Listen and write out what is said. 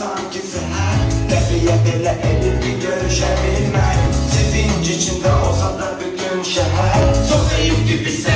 sanki seher. Tepiye bile elini görüşebilmek. Sevinç içinde olsa da bütün şehir. Çok zayıf gibi sen.